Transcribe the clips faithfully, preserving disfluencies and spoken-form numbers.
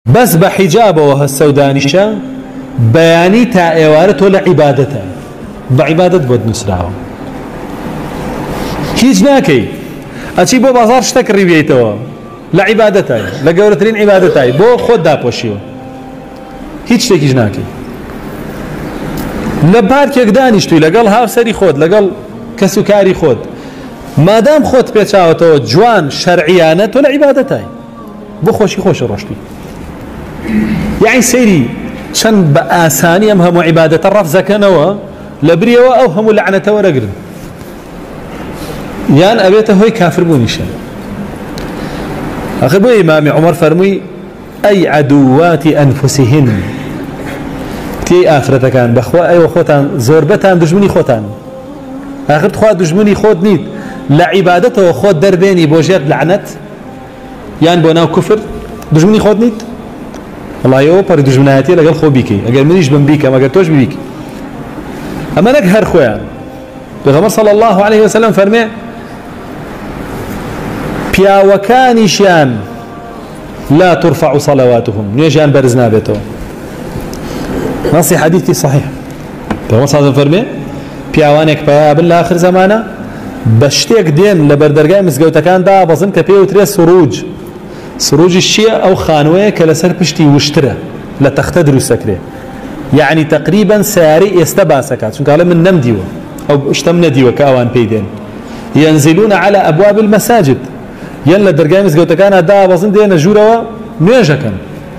بس بحجابه وهالسودانشة بياني تا ايوارت ولا عبادته بعبادة بود نسراو هيج ناكي اچي بو بازار شتكري بيتوا لعبادتاي لقورترين عبادتاي بو خود داپوشيو هيج تكيج ناكي لباركيك دانيشتوي لقل هاوسري خود لقل كسوكاري خود ما دام خود بيتشاوتو جوان شرعيانه ولا عبادتاي بو خوشي خوش روشتي يعني سيري شن بآساني ام هم عبادة الرف زكنوا لبريوا او هم لعنة ورقر يان ابيته هوي كافر بونيشا اخي بو امام عمر فرمي اي عدوات انفسهن تي آخرته كان بخوا ايوه خوتان زوربتان دجمني خوتان اخرت خوا دجمني خود نيت لعبادته خود دربيني بوجيت لعنت يان بوناو كفر دجمني خود نيت والله يو بار دجمناتي لقال خو بيكي اقل منيش بن بيكا ما قلتوش بيكي اما لك هر خويا بغمر صلى الله عليه وسلم فرمي بيا وكانشان لا ترفع صلواتهم نيجان برزنا بيتو نصي حديثي صحيح بغمر صلى الله عليه وسلم فرمي بياوانك بيا بالله آخر زمانه بشتيك دين لبردرقاء مسقوتكان دا بظن كبيو تري سروج سروج الشيء او خانويه كلسر بشتي وشتره لتختدر السكره يعني تقريبا ساري يستباسكات شو قال من نمديو او اشتمنا ديو كاوان بيدين ينزلون على ابواب المساجد يلا درقاء مسقوتكان دا بظن دين جوروا نيجكن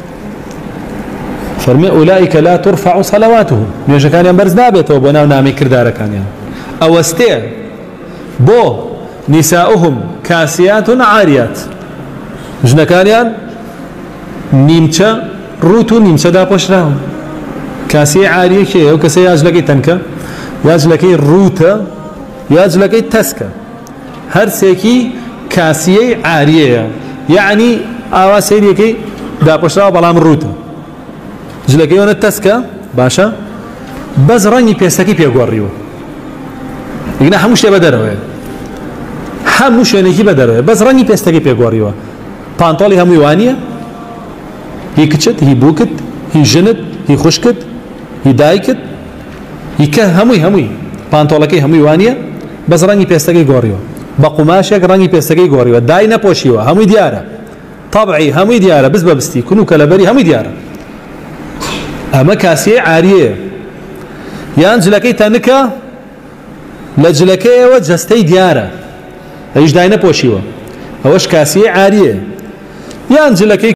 فرمي اولئك لا ترفع صلواتهم نيجكان ينبرز نابته وبناو نامي كردار كان يعني او استير بو نساؤهم كاسيات عاريات جنكانيان نيمچا روتو نيمچا دا پوشراهم كاسي عاريه كي او كاسي ياجلكي تنكا ياجلكي روتا ياجلكي تسكا هر سيكي كاسيه عاريه يعني اوا سيريكي دا پوشرا بلام روتا جلكي ون تسكا باشا بس راني بيستكي بيغوريو يقنا حموش بدروي حموش نيكي بدروي بس راني بيستكي بيغوريو بانطولي هم يوانية هي كتشت هي بوكت هي جنت هي خشكت هي دايكت هي كه هموي هموي بانطولكي هم يوانية بس راني بيستقي غوريو بقماشك راني بيستقي غوريو داي نبوشيو هموي ديارة طبعي هموي ديارة بس ببستي كنو كلابري هموي ديارة اما كاسية عارية يان جلكي تنكا لجلكي وجستي ديارة ايش داي نبوشيو اوش كاسية عارية ينزل لك